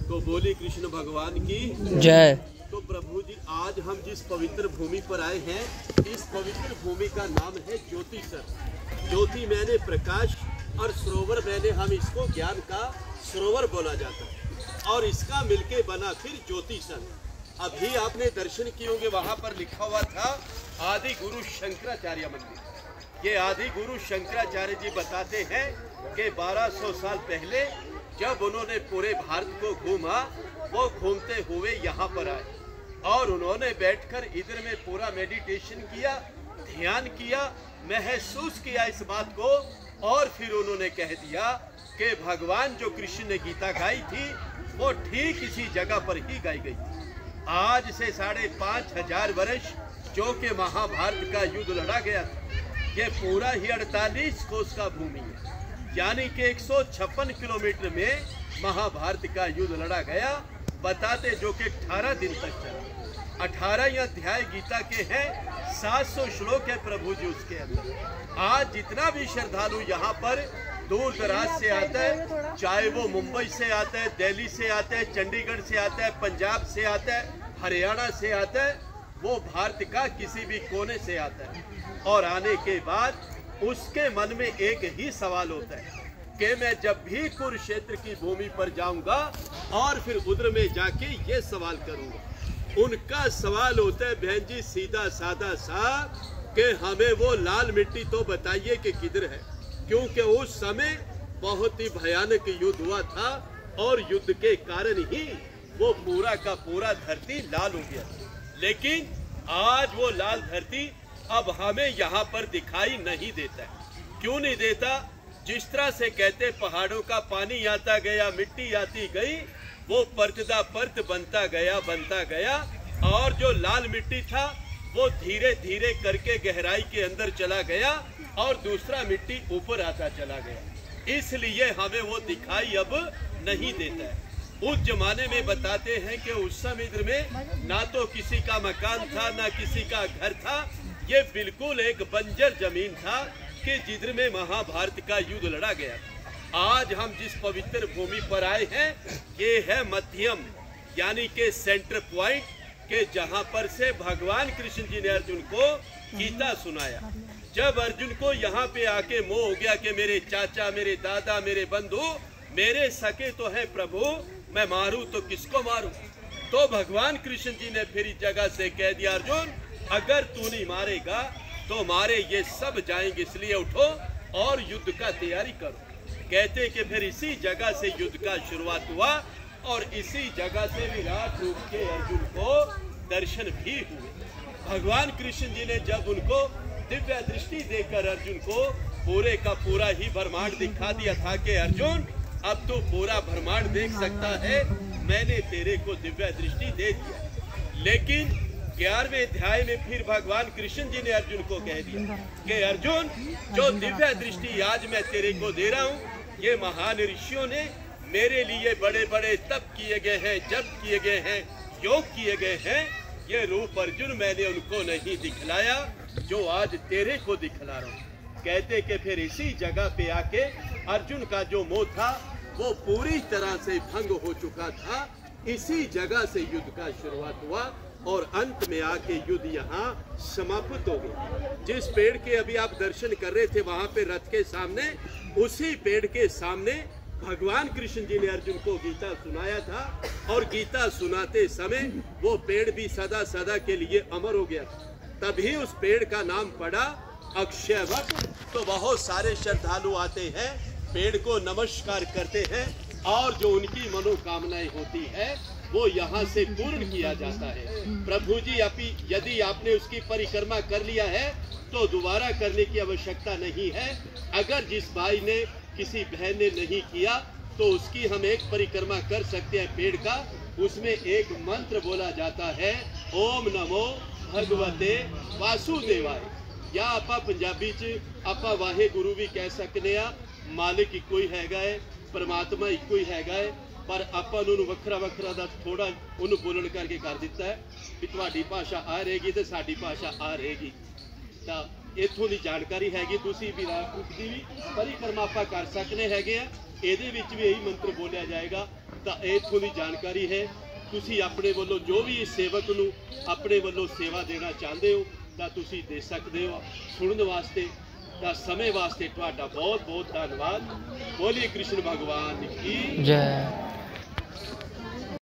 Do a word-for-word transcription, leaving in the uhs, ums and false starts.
तो बोली कृष्ण भगवान की जय। तो प्रभु जी आज हम जिस पवित्र भूमि पर आए हैं, इस पवित्र भूमि का नाम है ज्योतिसर। ज्योति मैंने प्रकाश और सरोवर मैंने हम इसको ज्ञान का सरोवर बोला जाता है और इसका मिलके बना फिर ज्योतिसर। अभी आपने दर्शन किए होंगे, वहां पर लिखा हुआ था आदि गुरु शंकराचार्य मंदिर। ये आदि गुरु शंकराचार्य जी बताते हैं कि बारह सौ साल पहले जब उन्होंने पूरे भारत को घूमा, वो घूमते हुए यहाँ पर आए और उन्होंने बैठकर इधर में पूरा मेडिटेशन किया, ध्यान किया, महसूस किया इस बात को और फिर उन्होंने कह दिया कि भगवान जो कृष्ण ने गीता गाई थी वो ठीक इसी जगह पर ही गाई गई थी। आज से साढ़े पाँच हजार वर्ष जो कि महाभारत का युद्ध लड़ा गया था, ये पूरा ही अड़तालीस कोस का भूमि है, यानी कि एक सौ छप्पन किलोमीटर में महाभारत का युद्ध लड़ा गया। बताते जो कि अठारह दिन तक चला। अठारह अध्याय गीता के हैं, सात सौ श्लोक है प्रभु जी उसके अंदर। आज जितना भी श्रद्धालु यहाँ पर दूर दराज से आता है, चाहे वो मुंबई से आता है, दिल्ली से आता है, चंडीगढ़ से आता है, पंजाब से आता है, हरियाणा से आता है, वो भारत का किसी भी कोने से आता है और आने के बाद उसके मन में एक ही सवाल होता है कि मैं जब भी कुरुक्षेत्र की भूमि पर जाऊंगा और फिर उधर में जाके ये सवाल करूंगा। उनका सवाल होता है बहन जी सीधा साधा सा कि हमें वो लाल मिट्टी तो बताइए कि किधर है, क्योंकि उस समय बहुत ही भयानक युद्ध हुआ था और युद्ध के कारण ही वो पूरा का पूरा धरती लाल हो गया। लेकिन आज वो लाल धरती अब हमें यहाँ पर दिखाई नहीं देता है। क्यों नहीं देता? जिस तरह से कहते पहाड़ों का पानी आता गया, मिट्टी आती गई, वो परतदा परत बनता गया बनता गया और जो लाल मिट्टी था वो धीरे धीरे करके गहराई के अंदर चला गया और दूसरा मिट्टी ऊपर आता चला गया। इसलिए हमें वो दिखाई अब नहीं देता है। उस जमाने में बताते हैं कि उस समय में ना तो किसी का मकान था ना किसी का घर था, ये बिल्कुल एक बंजर जमीन था कि जिधर में महाभारत का युद्ध लड़ा गया। आज हम जिस पवित्र भूमि पर आए हैं, ये है मध्यम यानी कि सेंटर पॉइंट के जहां पर से भगवान कृष्ण जी ने अर्जुन को गीता सुनाया। जब अर्जुन को यहाँ पे आके मोह हो गया कि मेरे चाचा, मेरे दादा, मेरे बंधु, मेरे सके तो है प्रभु, मैं मारूं तो किसको मारूं? तो भगवान कृष्ण जी ने फिर इस जगह से कह दिया अर्जुन अगर तू नहीं मारेगा तो मारे ये सब जाएंगे, इसलिए उठो और युद्ध का तैयारी करो। कहते कि फिर इसी जगह से युद्ध का शुरुआत हुआ और इसी जगह से विराट रूप के अर्जुन को दर्शन भी हुए। भगवान कृष्ण जी ने जब उनको दिव्य दृष्टि देकर अर्जुन को पूरे का पूरा ही ब्रह्मांड दिखा दिया था कि अर्जुन अब तो पूरा ब्रह्मांड देख सकता है, मैंने तेरे को दिव्य दृष्टि दे दिया। लेकिन ग्यारहवें अध्याय में फिर भगवान कृष्ण जी ने अर्जुन को कह दिया कि अर्जुन जो दिव्य दृष्टि आज मैं तेरे को दे रहा हूँ, ये महान ऋषियों ने मेरे लिए बड़े बड़े तप किए गए हैं, जप किए गए हैं, योग किए गए हैं। ये रूप अर्जुन मैंने उनको नहीं दिखलाया जो आज तेरे को दिखला रहा हूँ। कहते कि फिर इसी जगह पे आके अर्जुन का जो मोह था वो पूरी तरह से भंग हो चुका था। इसी जगह से युद्ध का शुरुआत हुआ और अंत में आके युद्ध यहाँ समाप्त हो गया। जिस पेड़ के अभी आप दर्शन कर रहे थे वहां पे रथ के सामने, उसी पेड़ के सामने भगवान कृष्ण जी ने अर्जुन को गीता सुनाया था और गीता सुनाते समय वो पेड़ भी सदा सदा के लिए अमर हो गया। तभी उस पेड़ का नाम पड़ा अक्षयवट। तो बहुत सारे श्रद्धालु आते हैं, पेड़ को नमस्कार करते हैं और जो उनकी मनोकामनाएं होती है वो यहाँ से पूर्ण किया जाता है। प्रभु जी अभी यदि आपने उसकी परिक्रमा कर लिया है तो दोबारा करने की आवश्यकता नहीं है। अगर जिस भाई ने किसी बहन ने नहीं किया तो उसकी हम एक परिक्रमा कर सकते हैं पेड़ का। उसमें एक मंत्र बोला जाता है, ओम नमो भगवते वासुदेवाय, या आपा पंजाबी च आपा वाहे गुरु भी कह सकते हैं। मालिक इको ही हैगा है, परमात्मा इको ही हैगा है, पर ਆਪਾਂ ਨੂੰ ਵੱਖਰਾ ਵੱਖਰਾ ਦਾ ਥੋੜਾ ਉਹਨੂੰ ਬੋਲਣ ਕਰਕੇ ਕਰ ਦਿੱਤਾ ਹੈ ਕਿ ਤੁਹਾਡੀ ਭਾਸ਼ਾ ਆ ਰਹੇਗੀ ਤੇ ਸਾਡੀ ਭਾਸ਼ਾ ਆ ਰਹੇਗੀ। ਤਾਂ ਇੱਥੋਂ ਦੀ ਜਾਣਕਾਰੀ ਹੈਗੀ, ਤੁਸੀਂ ਵਿਰਾਟ ਰੂਪ ਦੀ ਵੀ ਪਰਿਕਰਮਾ ਆਪਾਂ ਕਰ ਸਕਨੇ ਹੈਗੇ ਆ। ਇਹਦੇ ਵਿੱਚ ਵੀ ਇਹੀ ਮੰਤਰ ਬੋਲਿਆ ਜਾਏਗਾ, ਤਾਂ ਇੱਥੋਂ ਦੀ ਜਾਣਕਾਰੀ ਹੈ। ਤੁਸੀਂ ਆਪਣੇ ਵੱਲੋਂ ਜੋ ਵੀ ਇਸ ਸੇਵਕ ਨੂੰ ਆਪਣੇ ਵੱਲੋਂ ਸੇਵਾ ਦੇਣਾ ਚਾਹੁੰਦੇ ਹੋ ਤਾਂ ਤੁਸੀਂ ਦੇ ਸਕਦੇ ਹੋ। ਸੁਣਨ ਵਾਸਤੇ ਤਾਂ ਸਮੇਂ ਵਾਸਤੇ ਤੁਹਾਡਾ ਬਹੁਤ ਬਹੁਤ ਧੰਨਵਾਦ। ਬੋਲੀਏ ਕ੍ਰਿਸ਼ਨ ਭਗਵਾਨ ਕੀ ਜੈ।